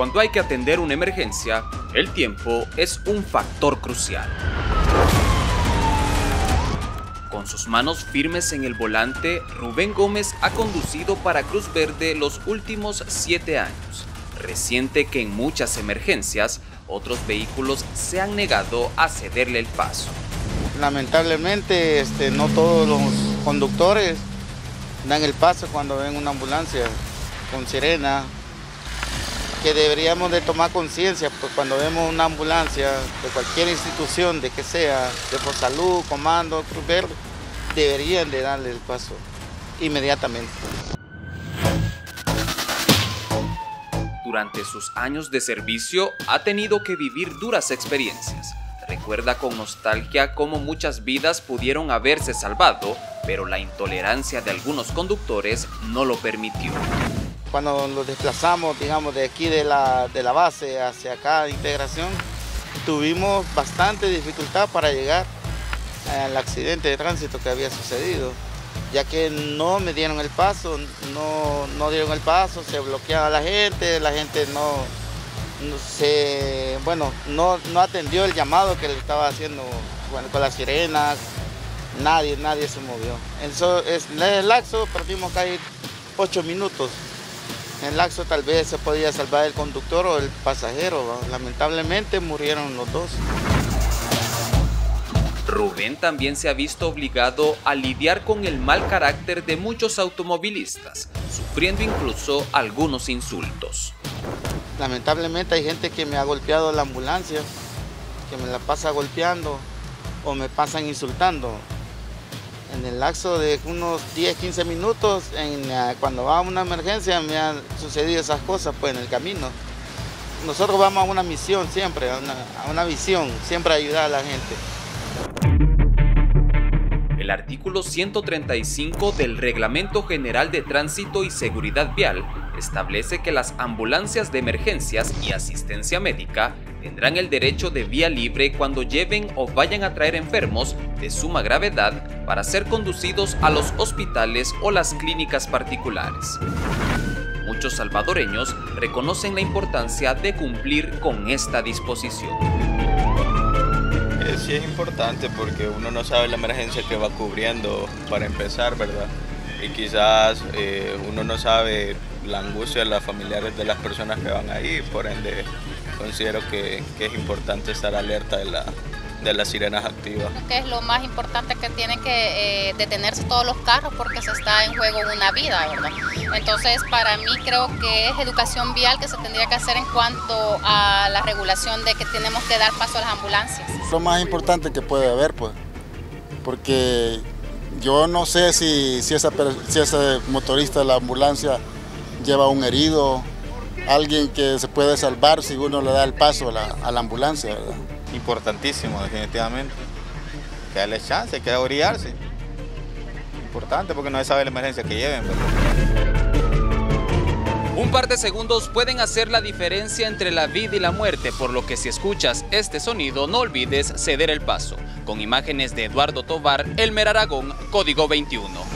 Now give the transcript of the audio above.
cuando hay que atender una emergencia, el tiempo es un factor crucial. Con sus manos firmes en el volante, Rubén Gómez ha conducido para Cruz Verde los últimos 7 años. Reciente que en muchas emergencias, otros vehículos se han negado a cederle el paso. Lamentablemente, no todos los conductores dan el paso cuando ven una ambulancia con sirena, que deberíamos de tomar conciencia, pues cuando vemos una ambulancia de cualquier institución, de que sea, de Fosalud, Comando, Cruz Verde, deberían de darle el paso inmediatamente. Durante sus años de servicio ha tenido que vivir duras experiencias. Recuerda con nostalgia cómo muchas vidas pudieron haberse salvado, pero la intolerancia de algunos conductores no lo permitió. Cuando los desplazamos, digamos, de aquí de la base hacia acá de integración, tuvimos bastante dificultad para llegar al accidente de tránsito que había sucedido, ya que no me dieron el paso, no dieron el paso, se bloqueaba la gente no atendió el llamado que le estaba haciendo, con las sirenas, nadie se movió. En el lapso perdimos casi 8 minutos. En el lapso tal vez se podía salvar el conductor o el pasajero, ¿no? Lamentablemente murieron los dos. Rubén también se ha visto obligado a lidiar con el mal carácter de muchos automovilistas, sufriendo incluso algunos insultos. Lamentablemente hay gente que me ha golpeado la ambulancia, que me la pasa golpeando o me pasan insultando. En el lapso de unos 10-15 minutos, cuando va a una emergencia, me han sucedido esas cosas pues, en el camino. Nosotros vamos a una misión siempre, a una visión, siempre ayudar a la gente. El artículo 135 del Reglamento General de Tránsito y Seguridad Vial establece que las ambulancias de emergencias y asistencia médica tendrán el derecho de vía libre cuando lleven o vayan a traer enfermos de suma gravedad para ser conducidos a los hospitales o las clínicas particulares. Muchos salvadoreños reconocen la importancia de cumplir con esta disposición. Sí es importante porque uno no sabe la emergencia que va cubriendo para empezar, ¿verdad? Y quizás uno no sabe la angustia de los familiares de las personas que van ahí, por ende considero que es importante estar alerta de las sirenas activas. Que es lo más importante, que tienen que detenerse todos los carros porque se está en juego una vida, ¿verdad? Entonces para mí creo que es educación vial que se tendría que hacer en cuanto a la regulación de que tenemos que dar paso a las ambulancias. Lo más importante que puede haber, pues, porque yo no sé si ese motorista de la ambulancia lleva un herido, alguien que se puede salvar si uno le da el paso a la ambulancia, ¿verdad? Importantísimo, definitivamente. Que darle chance, hay que orillarse. Importante porque no se sabe la emergencia que lleven, ¿verdad? Un par de segundos pueden hacer la diferencia entre la vida y la muerte, por lo que si escuchas este sonido no olvides ceder el paso. Con imágenes de Eduardo Tovar, Elmer Aragón, Código 21.